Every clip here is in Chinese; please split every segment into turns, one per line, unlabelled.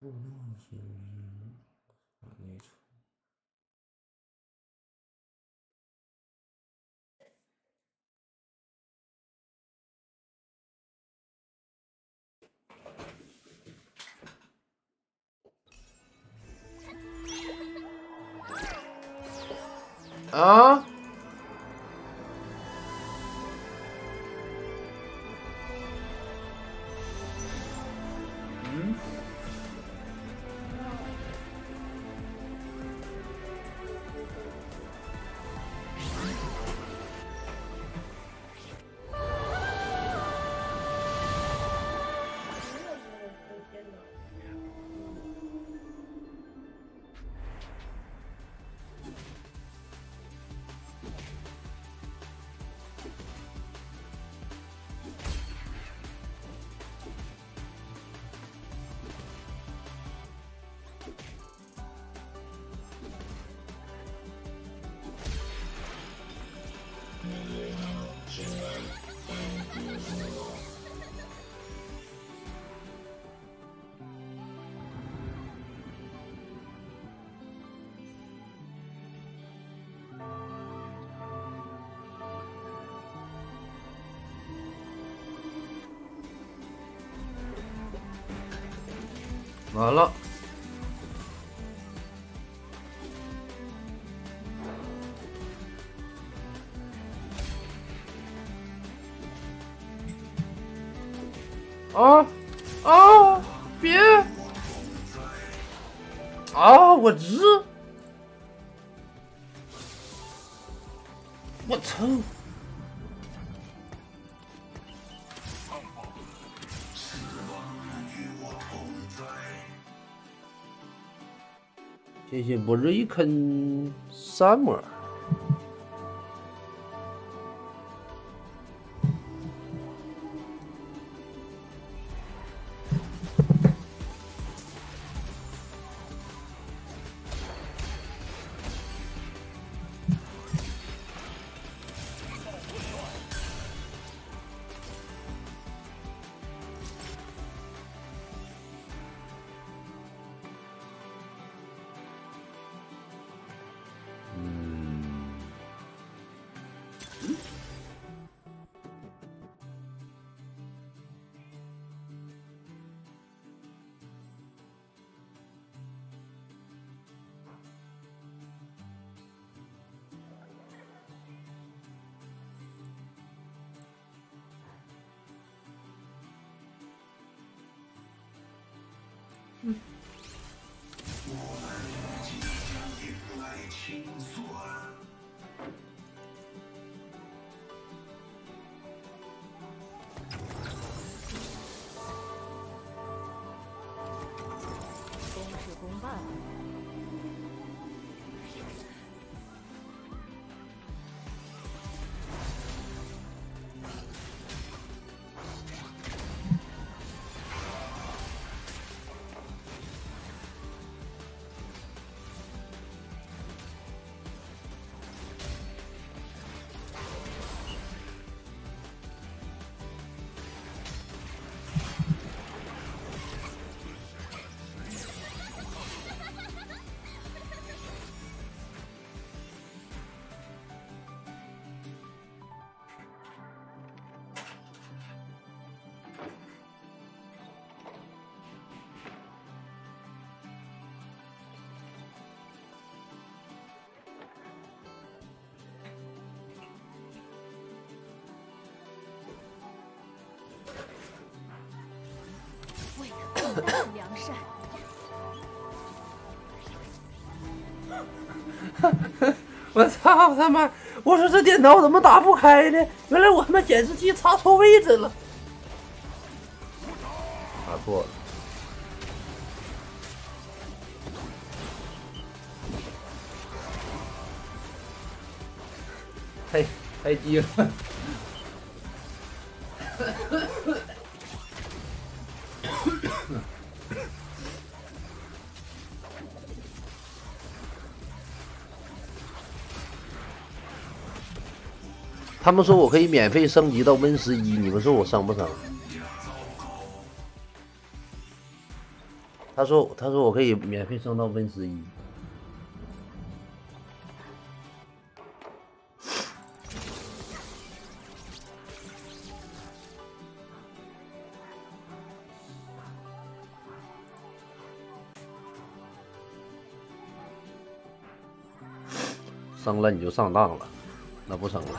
啊！
嗯。
完了。啊啊！别！啊！我日！我操！谢谢博瑞肯summer。
良善。
我操他妈！我说这电脑怎么打不开呢？原来我他妈显示器插错位置了，插错了。太低了。他们说我可以免费升级到Win 11，你们说我升不升？ 他说我可以免费升到温11。升了你就上当了，那不升了。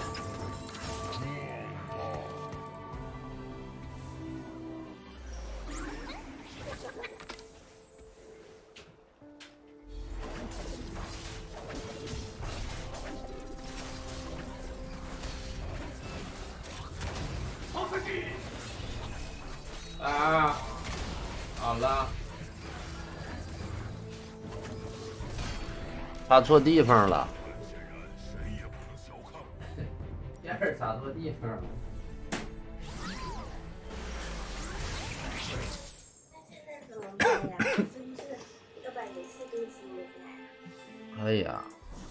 啊，好了，
插错地方了。第二插错地方了。
现在怎么办呀？是不是要把游戏更新一下？
可以啊。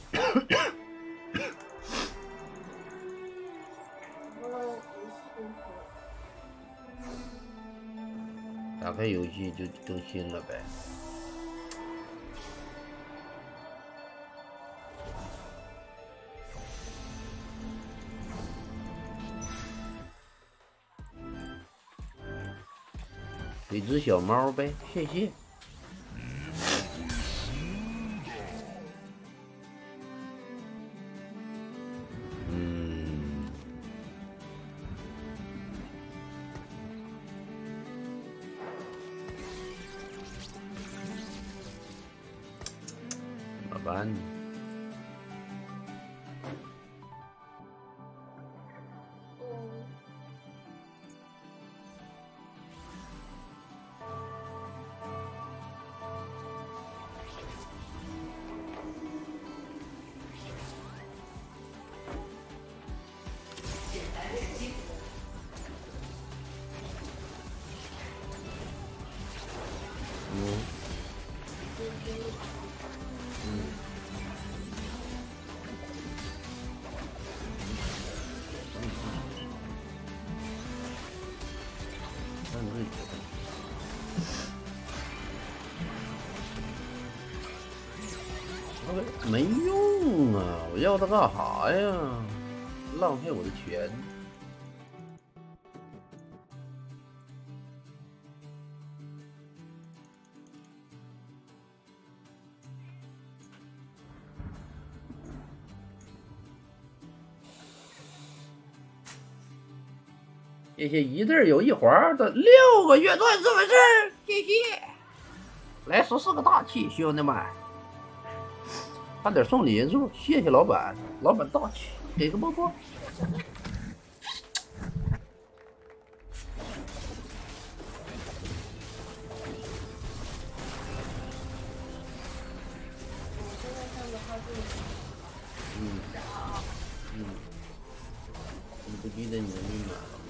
打开游戏就更新了呗。给只小猫呗，谢谢。怎么办呢？没用啊！我要它干啥呀？浪费我的钱。谢谢一对有一环的6个月钻石粉丝，谢谢。来14个大气，兄弟们，差点送礼数，谢谢老板，老板大气，给个波波。你不记得你的密码了吗？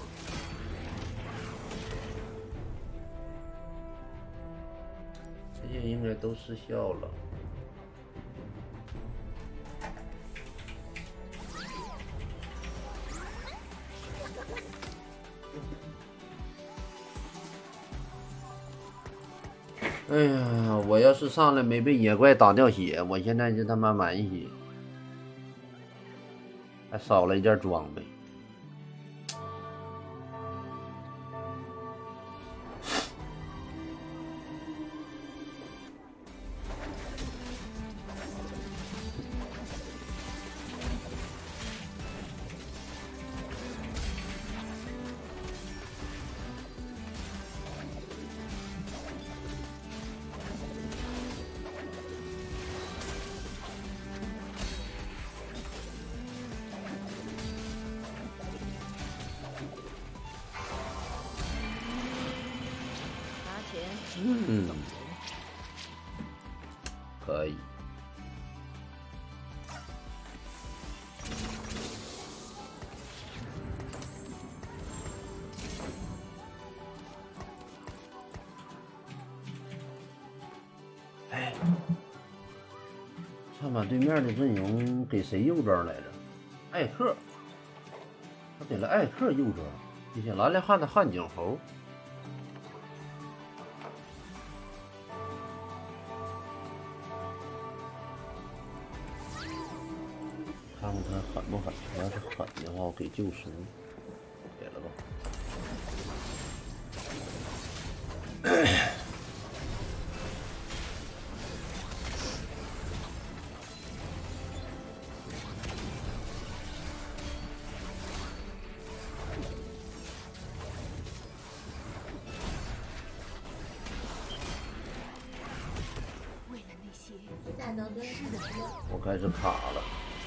这些应该都失效了。哎呀，我要是上来没被野怪打掉血，我现在就他妈满血，还少了一件装备。可以。哎，上把对面的阵容给谁右装来着？艾克，他给了艾克右装，谢谢蓝莲汉的汉景猴。 年华给救赎，给了吧。
为了那些
战斗跟
是的人，
我开始卡了。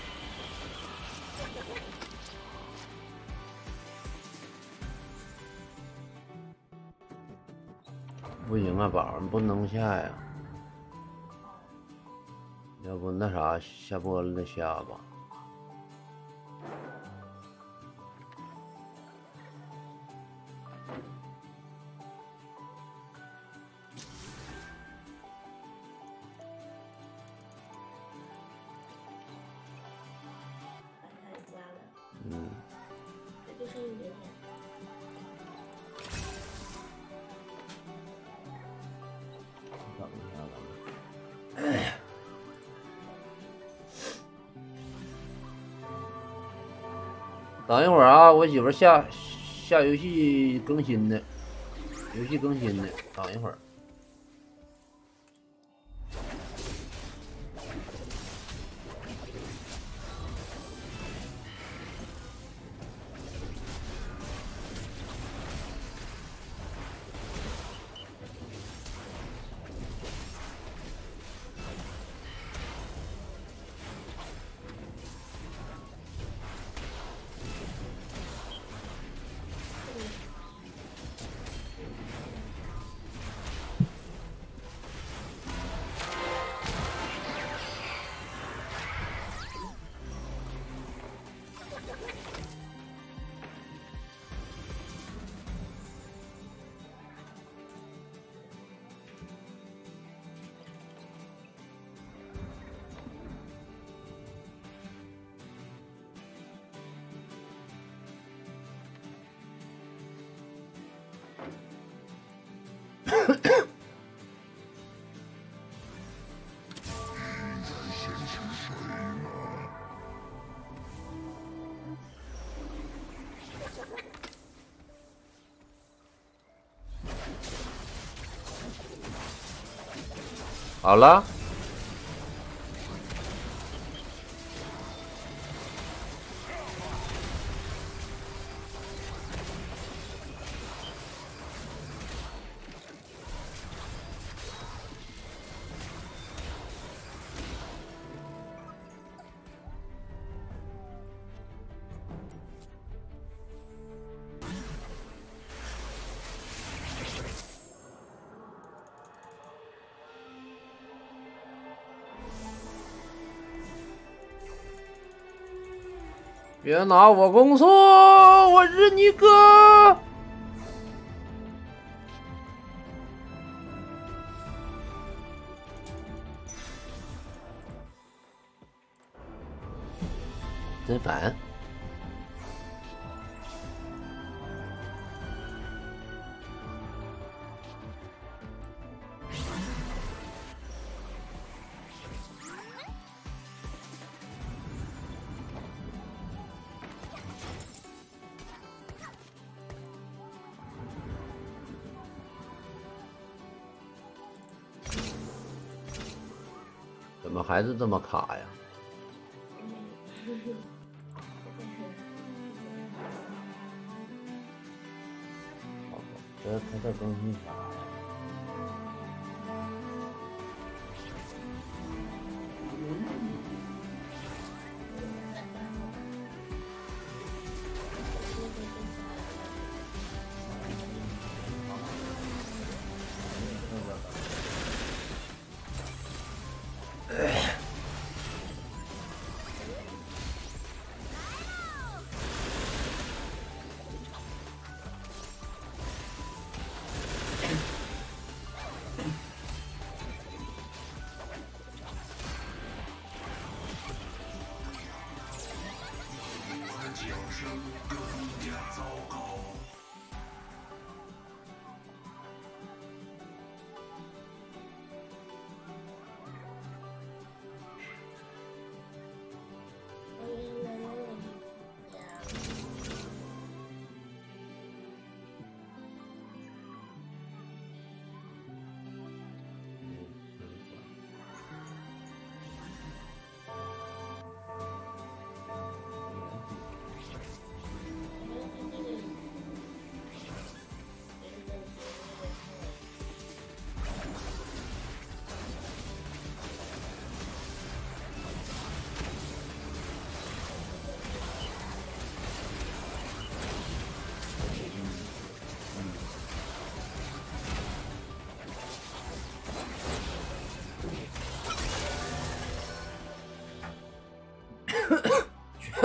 不行啊，宝儿，你不能下呀。要不那啥，下播了再下吧。
把它给抓了，
嗯，
这就剩一点点。
等一下吧。等一会儿啊，我媳妇下游戏更新的，游戏更新的，等一会儿。好了，别拿我公错，我是你哥。真烦。怎么还是这么卡呀？好吧，这他在更新啥呀？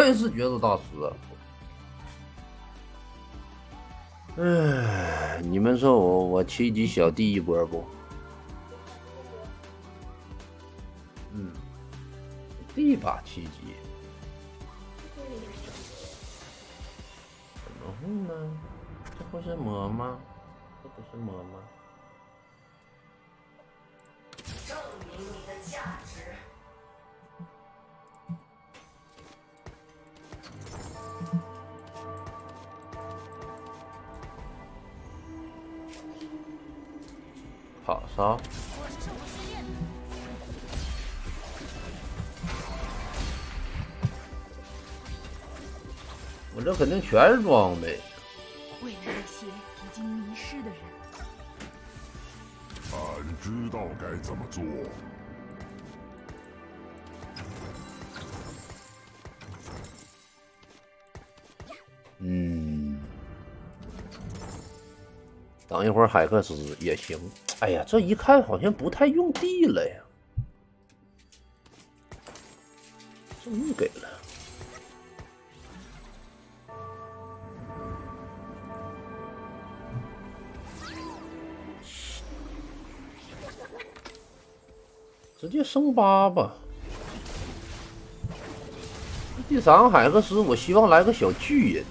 愧是角斗大师啊！哎，你们说我7级小弟一波不？第把7级，怎么会呢？这不是魔吗？这不是魔吗？
证明你的价值。
好烧。我这肯定全是装备。
为了那些已经迷失的人，
俺知道该怎么做。
等一会儿海克斯也行。哎呀，这一看好像不太用地了呀。正义给了。直接升8吧。第3个海克斯，我希望来个小巨人，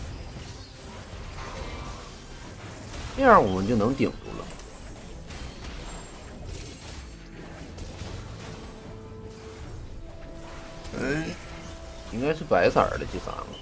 这样我们就能顶住了。应该是白色的第3个。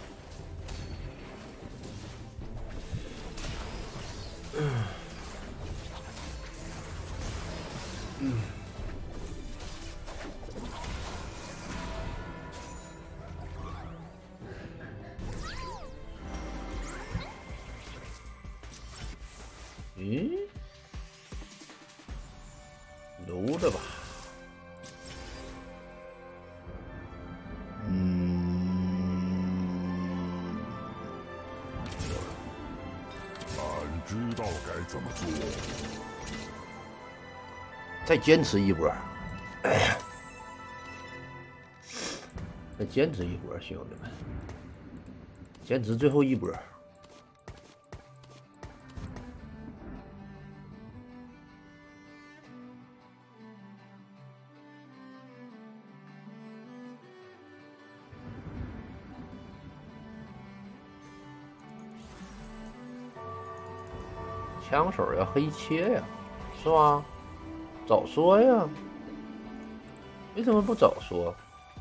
留着吧。
俺知道该怎么做。
再坚持一波，再坚持一波，兄弟们，坚持最后一波。枪手要黑切呀，是吧？早说呀！为什么不早说？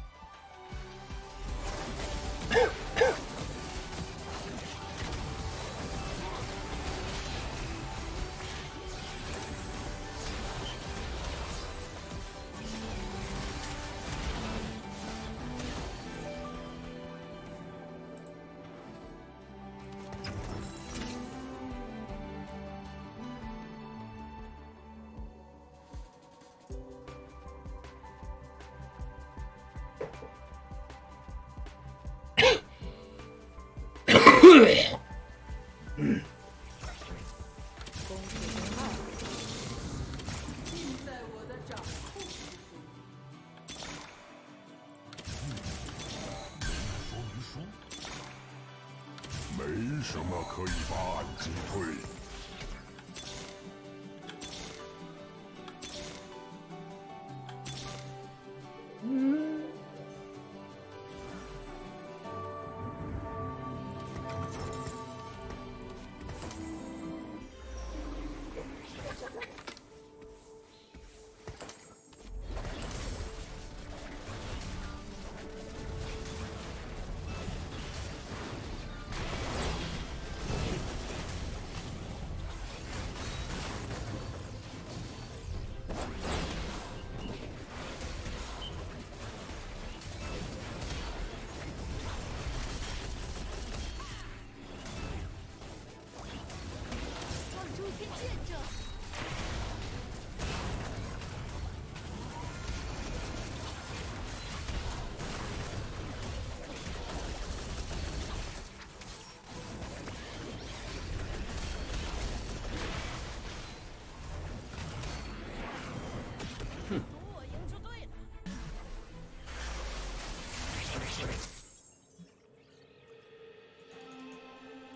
没什么可以把俺击退。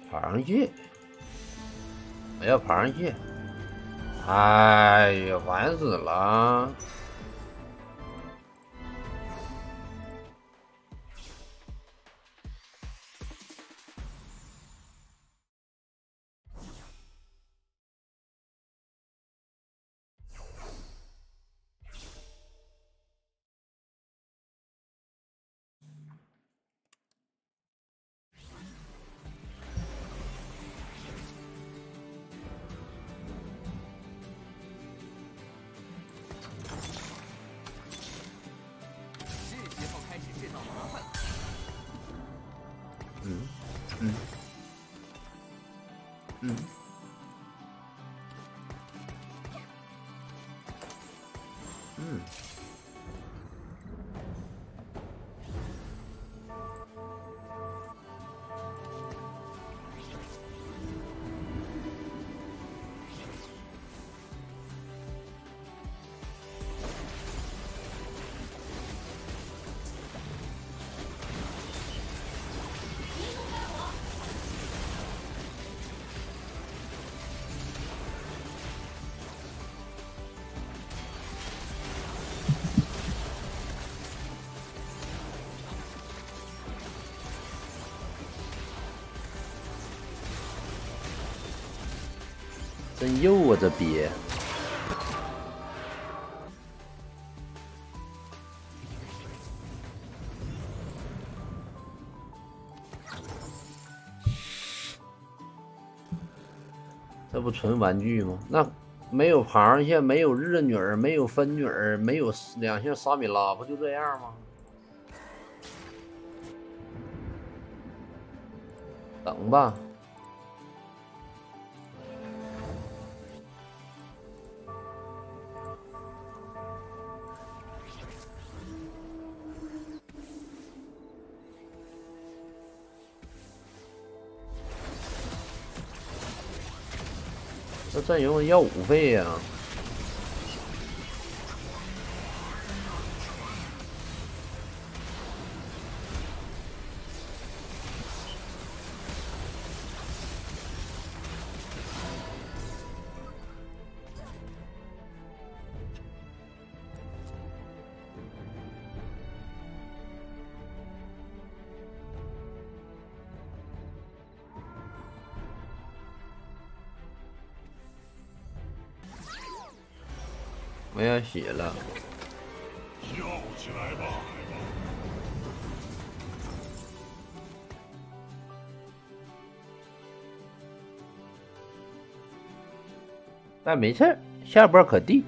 螃蟹，我要螃蟹。哎呀，烦死了！真幼啊，这鳖！这不纯玩具吗？那没有螃蟹，没有日女儿，没有分女儿，没有两性沙米拉，不就这样吗？等吧。这阵容要5费呀！我要血了，
跳起来吧！
但没事儿，下波可地。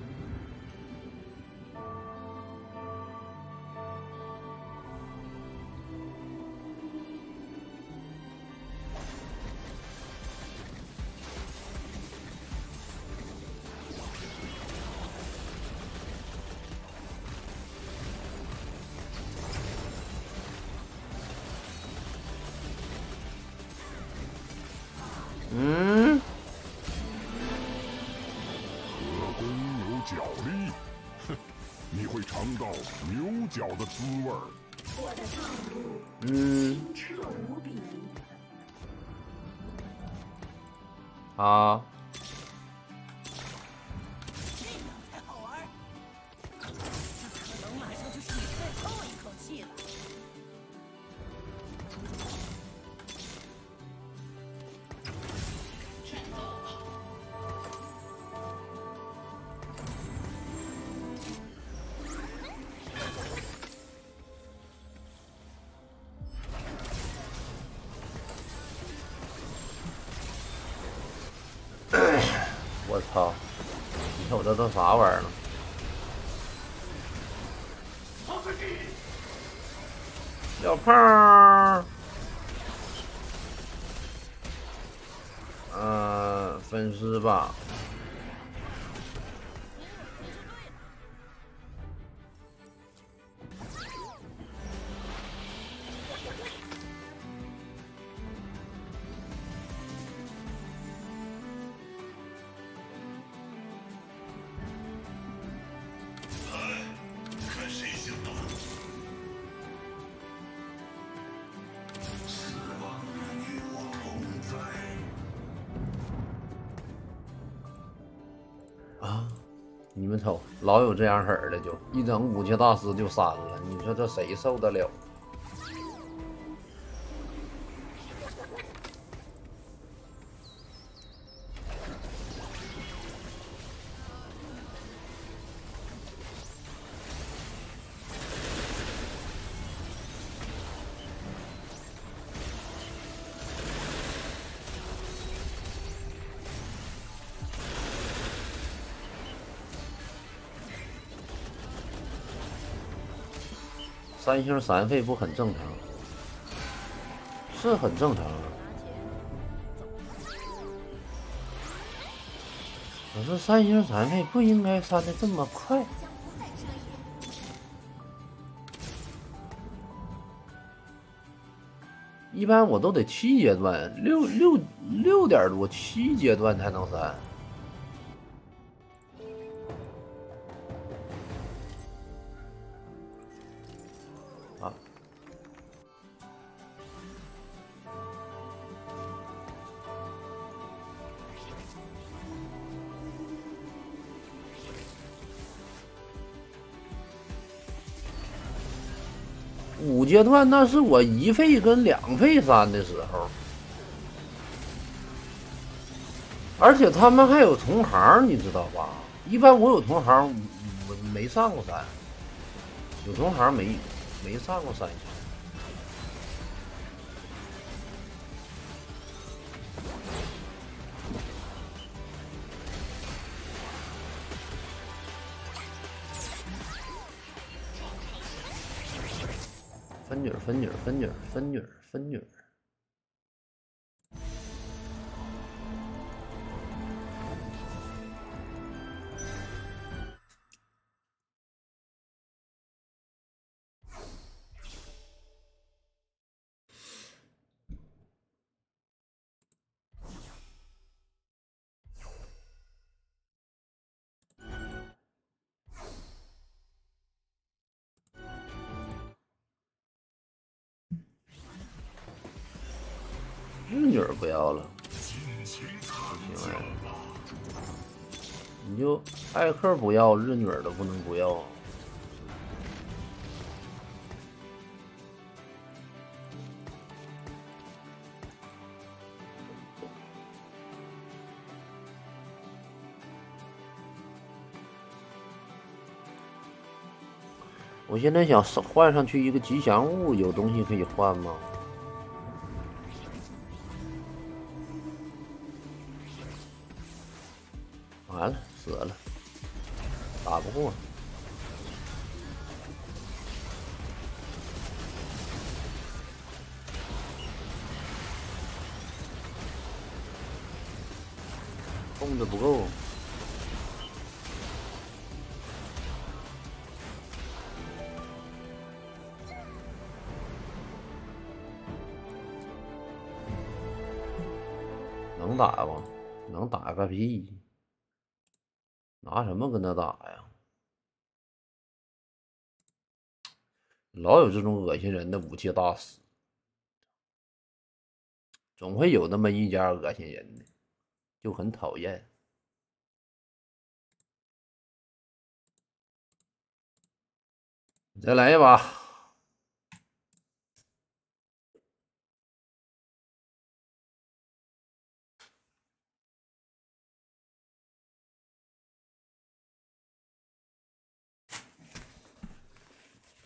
可攻有脚力，哼，你会尝到牛角的滋味儿。
我的道路清澈无比。
好。
这样才好玩。这可能马上就是你最后一口气了。
我操！你瞅这啥玩意儿呢？小胖儿，分尸吧。
看谁先到！死亡与我同在。
啊！你们瞅，老有这样式儿的，就一整武器大师就删了，你说这谁受得了？3星3费不很正常？是很正常啊。可是3星3费不应该删的这么快。一般我都得7阶段，6点多7阶段才能删。啊。5阶段那是我1费跟2费删的时候，而且他们还有同行，你知道吧？一般我有同行，我没上过3，有同行没上过3星。分女儿。日女儿不要了，不行哎，你就艾克不要，日女儿都不能不要。我现在想换上去一个吉祥物，有东西可以换吗？完了，死了，打不过。控制不够。能打吗？能打个屁！拿什么跟他打呀？老有这种恶心人的武器大师，总会有那么一家恶心人的，就很讨厌。再来一把。